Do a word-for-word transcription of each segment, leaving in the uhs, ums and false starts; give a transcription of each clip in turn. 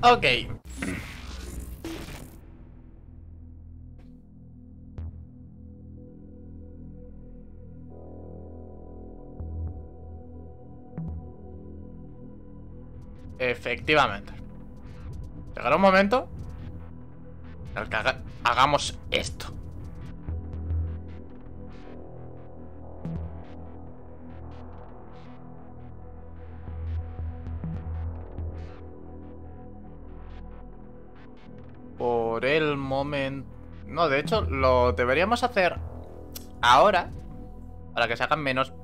Ok. Efectivamente. Llegará un momento en el que haga- hagamos esto. Por el momento... No, de hecho, lo deberíamos hacer ahora para que se hagan menos...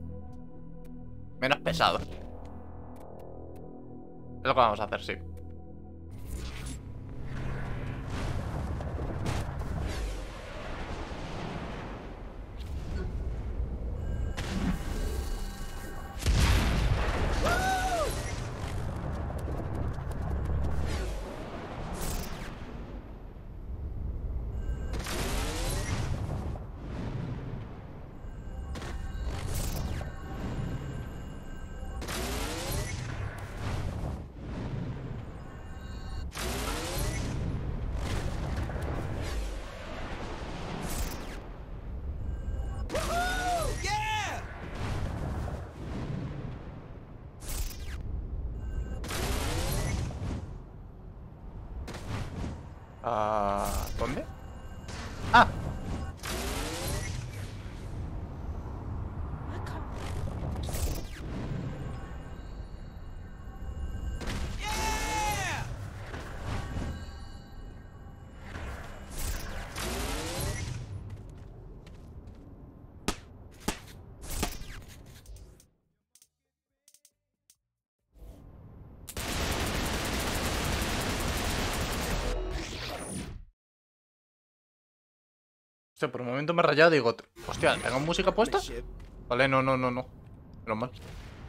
menos pesados. Es lo que vamos a hacer, sí. Ah, ¿dónde? Ah. Hostia, por un momento me he rayado y digo, hostia, ¿tengo música puesta? Vale, no, no, no, no. Menos mal.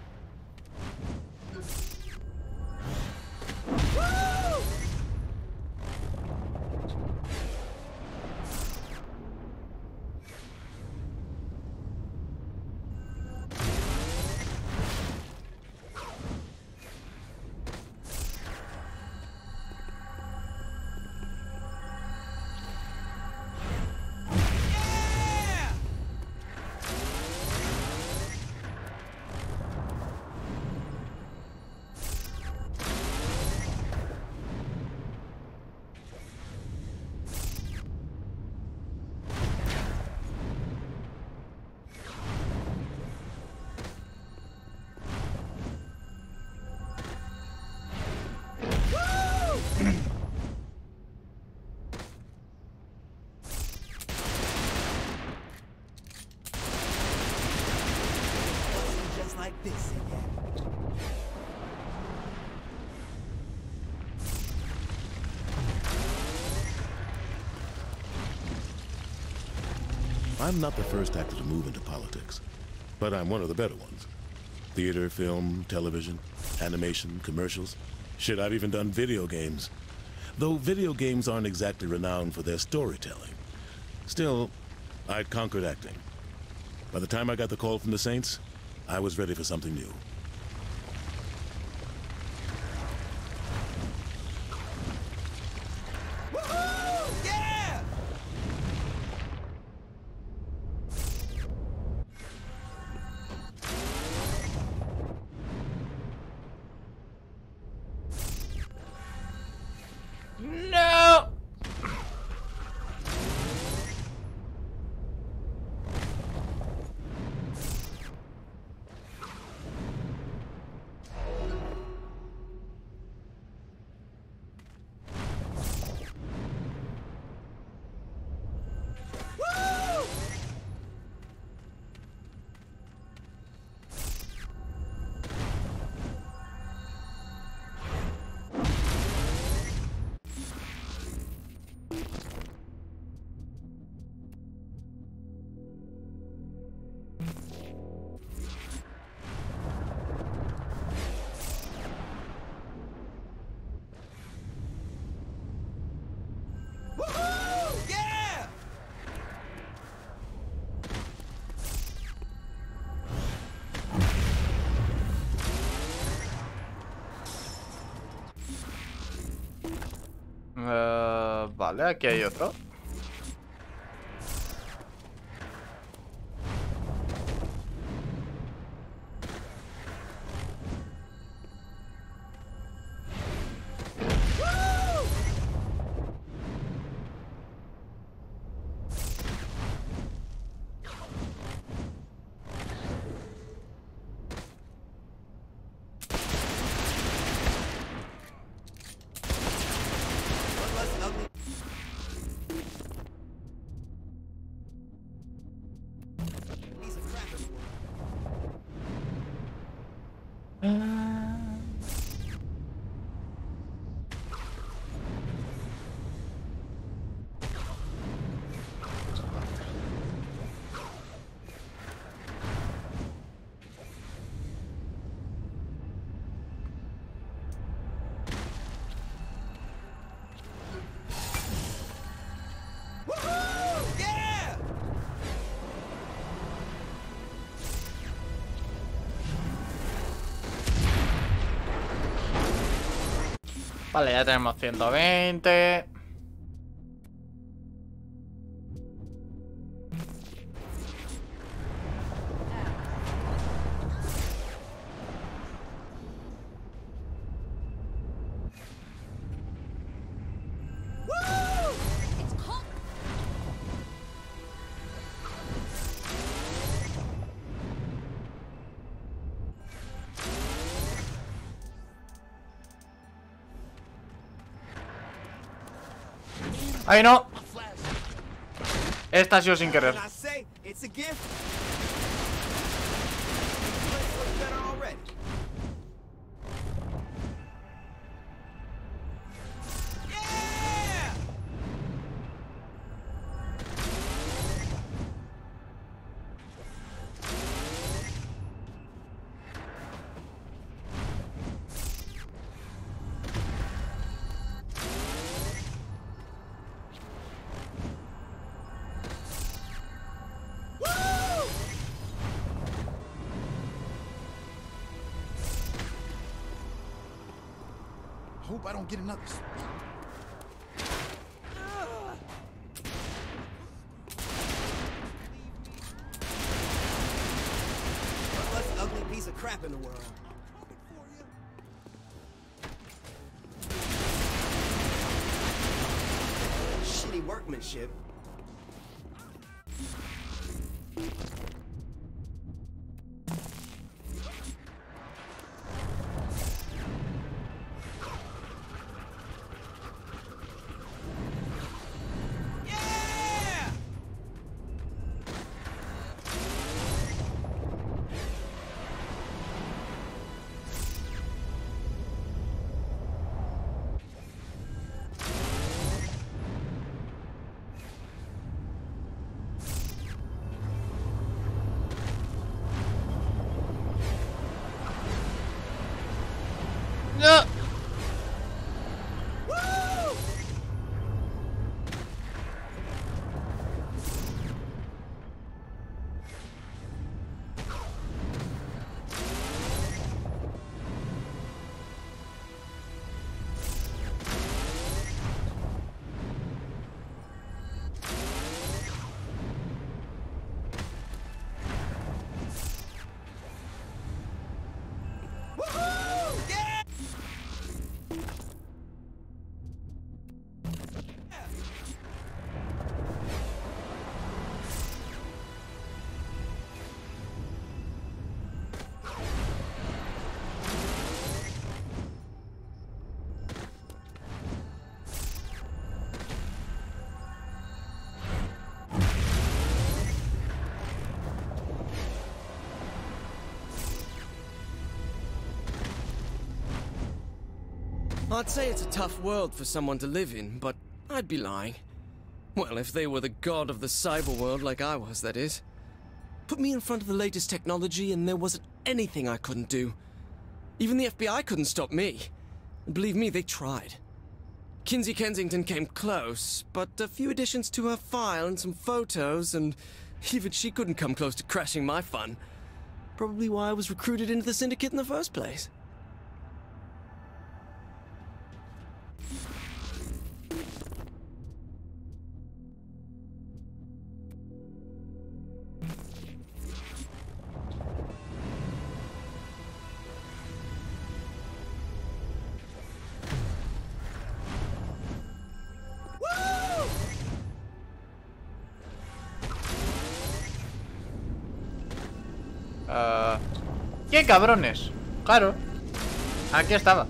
I'm not the first actor to move into politics, but I'm one of the better ones. Theater, film, television, animation, commercials. Shit, I've even done video games. Though video games aren't exactly renowned for their storytelling. Still, I'd conquered acting. By the time I got the call from the Saints, I was ready for something new. No. Vale, aquí hay otro. Vale, ya tenemos ciento veinte. ¡Ay, no! Esta ha sido sin querer. Hope I don't get another. One less ugly piece of crap in the world. Shitty workmanship. No. I'd say it's a tough world for someone to live in, but I'd be lying. Well, if they were the god of the cyber world like I was, that is. Put me in front of the latest technology and there wasn't anything I couldn't do. Even the F B I couldn't stop me. And believe me, they tried. Kinsey Kensington came close, but a few additions to her file and some photos, and even she couldn't come close to crashing my fun. Probably why I was recruited into the Syndicate in the first place. Uh, ¡Qué cabrones! Claro. Aquí estaba.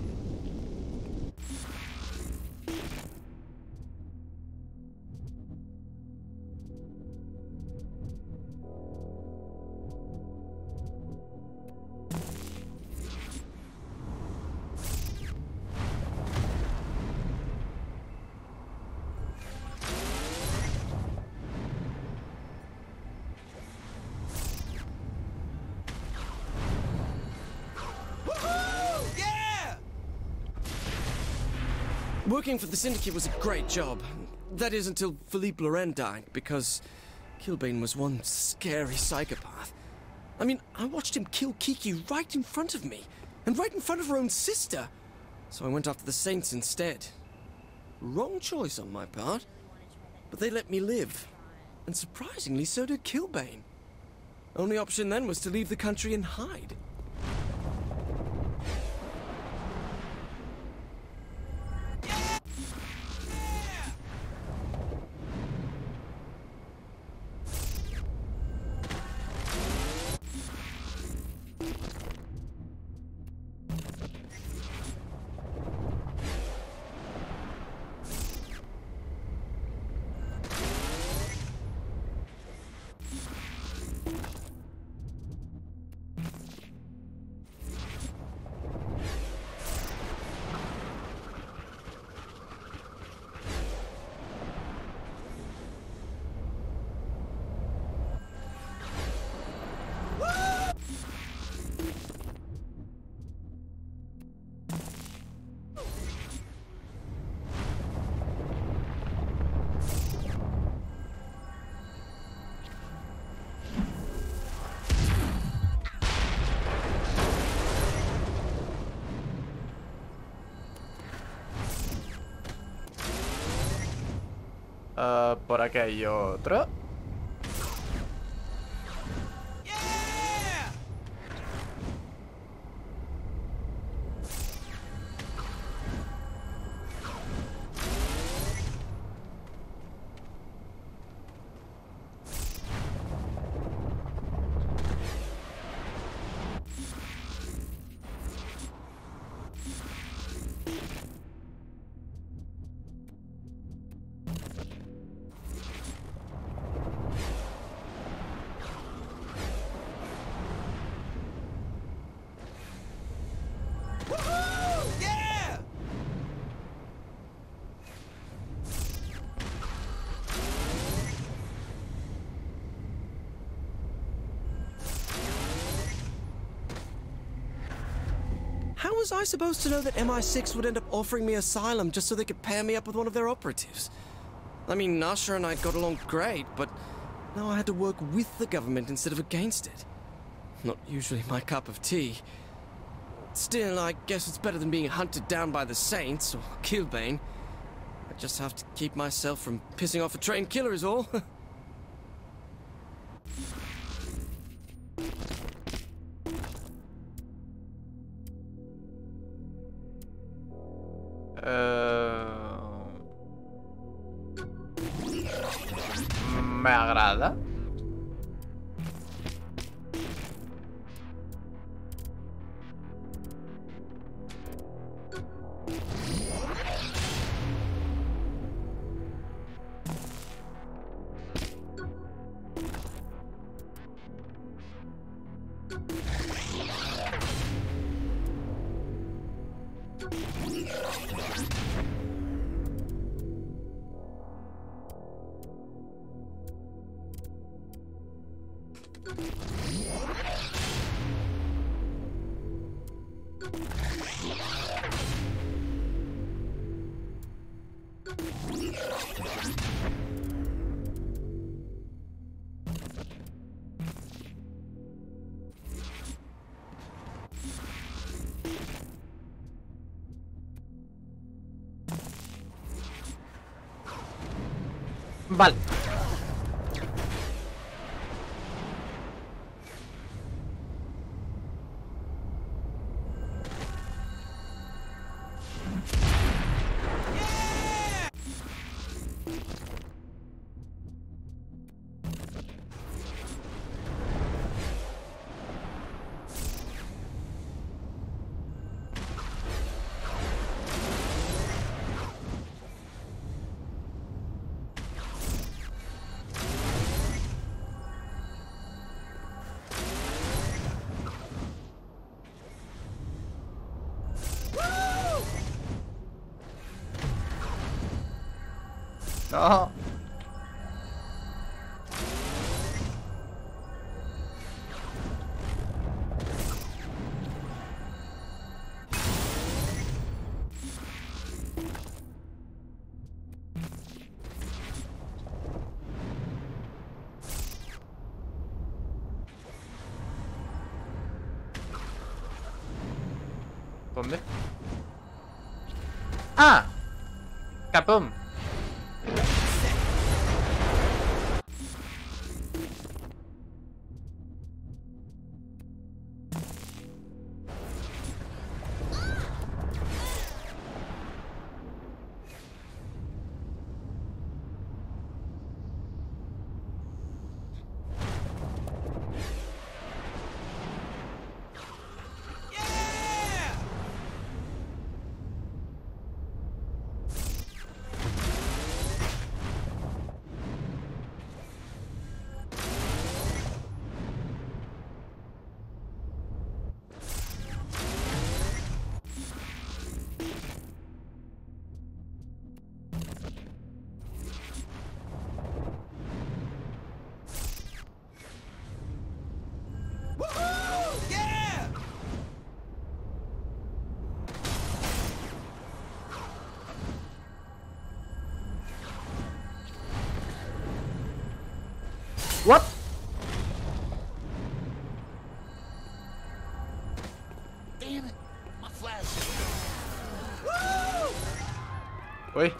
Working for the Syndicate was a great job. That is until Philippe Loren died, because Killbane was one scary psychopath. I mean, I watched him kill Kiki right in front of me, and right in front of her own sister. So I went after the Saints instead. Wrong choice on my part. But they let me live. And surprisingly, so did Killbane. Only option then was to leave the country and hide. Uh, por aquí hay otro. How was I supposed to know that M I six would end up offering me asylum just so they could pair me up with one of their operatives? I mean, Nasha and I got along great, but now I had to work with the government instead of against it. Not usually my cup of tea. Still, I guess it's better than being hunted down by the Saints or Killbane. I just have to keep myself from pissing off a trained killer is all. Uh, me agrada. Vale. No. ¿Dónde? ¡Ah! ¡Capum! What? Damn it! My flash. Uy.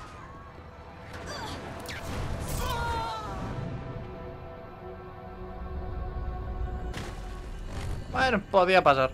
Bueno, podía pasar.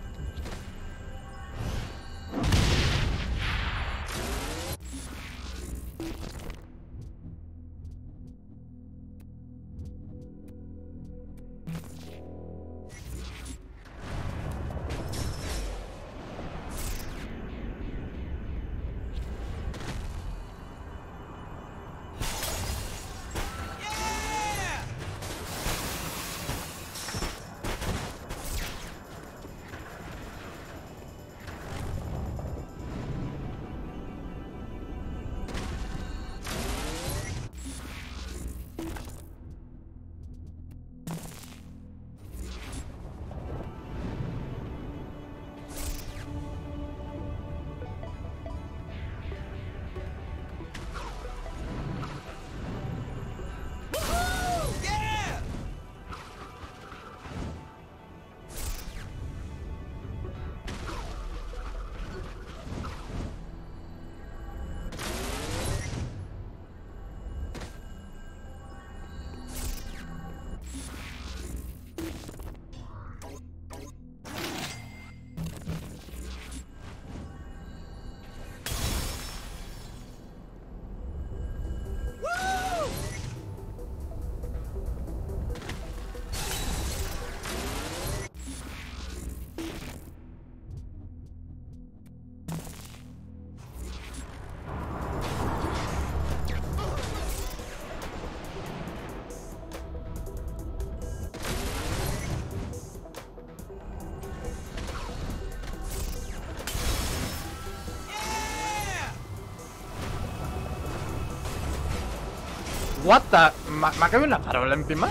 What the... ¿Me ha caído una farola encima?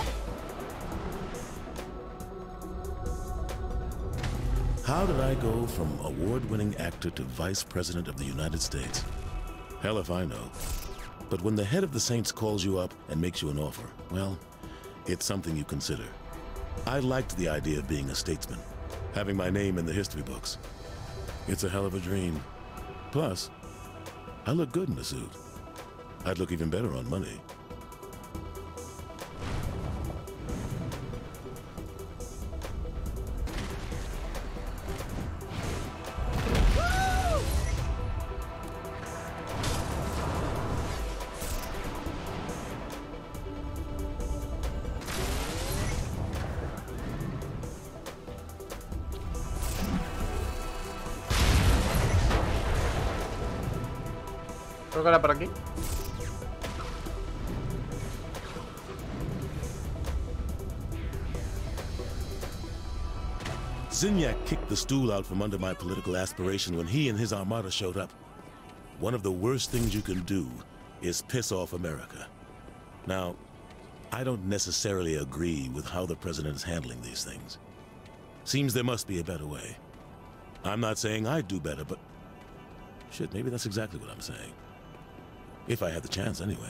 How did I go from award-winning actor to vice president of the United States? Hell if I know. But when the head of the Saints calls you up and makes you an offer, well, it's something you consider. I liked the idea of being a statesman, having my name in the history books. It's a hell of a dream. Plus, I look good in a suit. I'd look even better on money. Creo que era por aquí. Zinyak kicked the stool out from under my political aspiration when he and his armada showed up. One of the worst things you can do is piss off America. Now, I don't necessarily agree with how the president is handling these things. Seems there must be a better way. I'm not saying I'd do better, but... shit, maybe that's exactly what I'm saying. If I had the chance, anyway.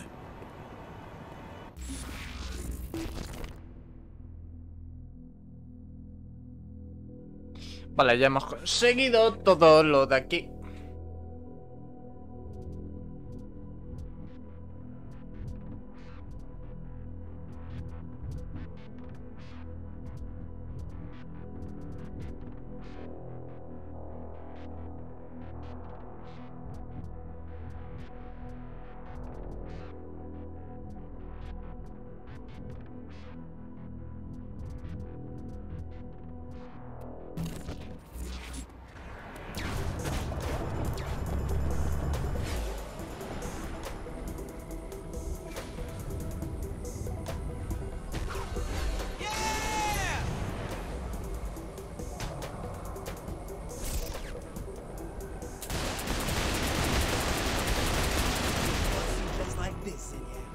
Vale, ya hemos conseguido todo lo de aquí. Just like this in here.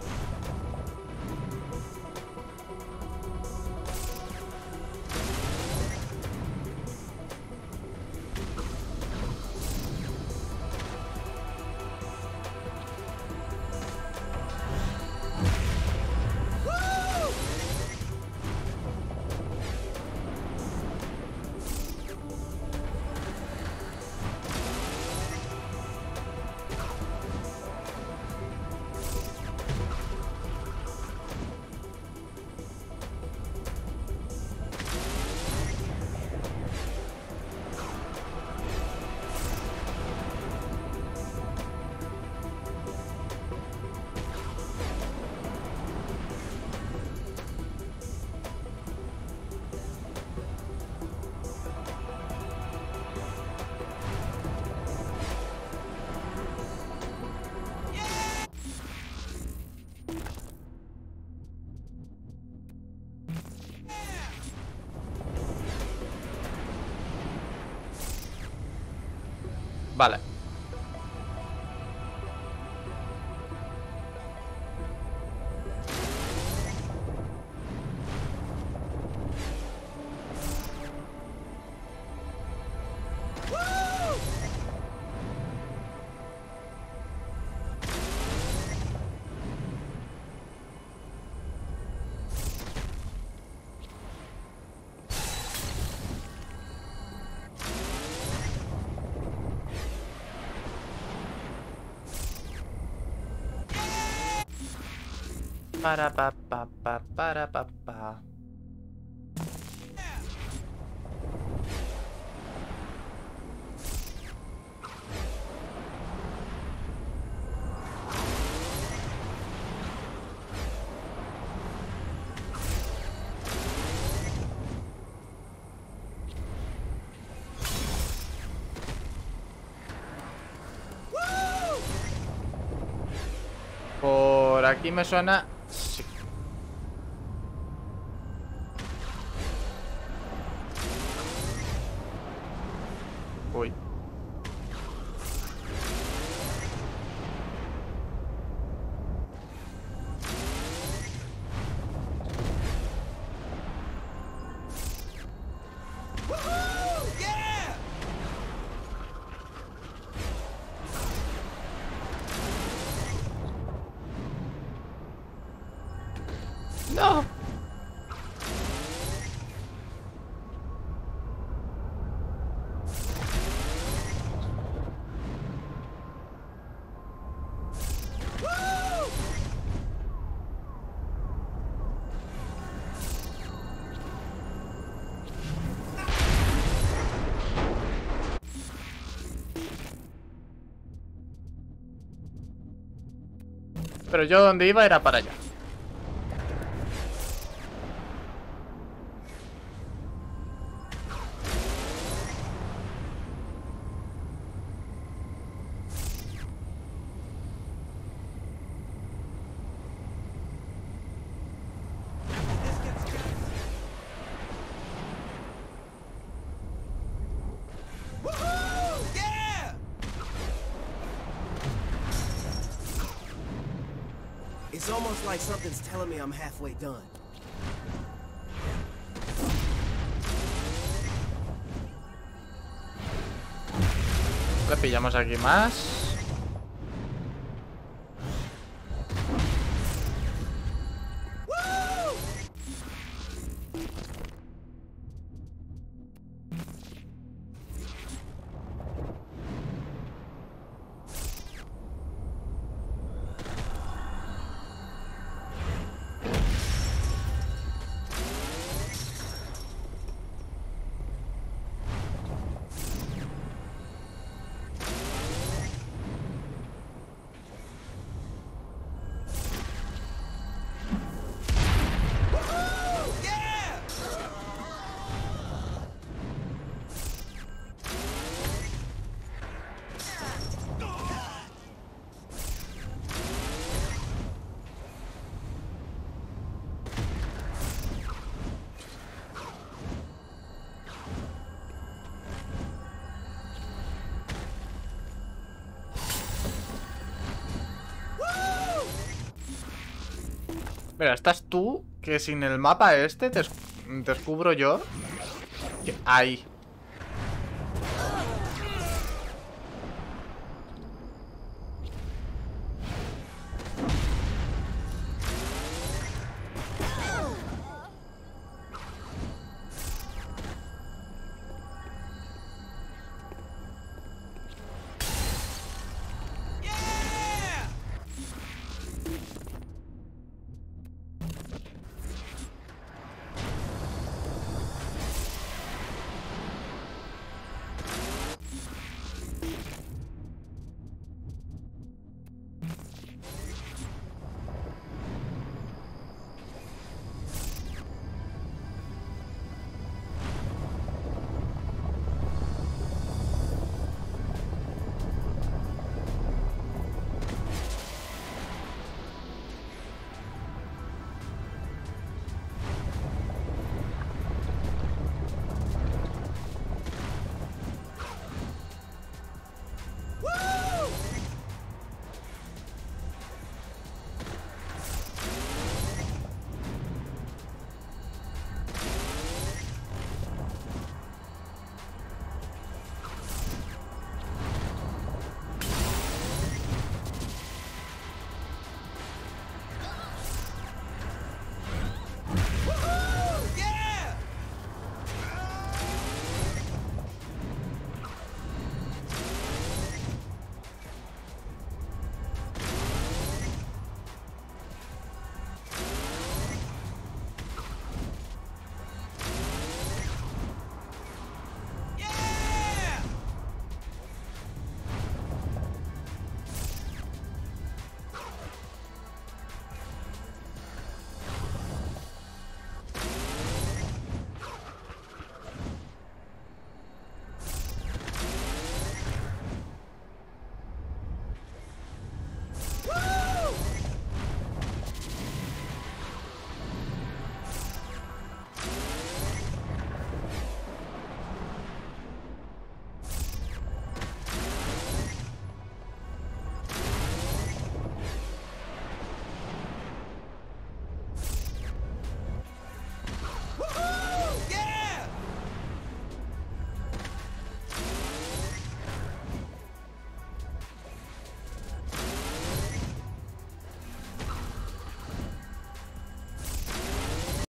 Vale. Para pa pa pa para pa pa. Por aquí me suena. Sí. Uy. No. Pero yo donde iba era para allá. It's almost like something's telling me I'm halfway done. Le pillamos aquí más. Mira, estás tú, que sin el mapa este te descubro yo. Que... Ahí.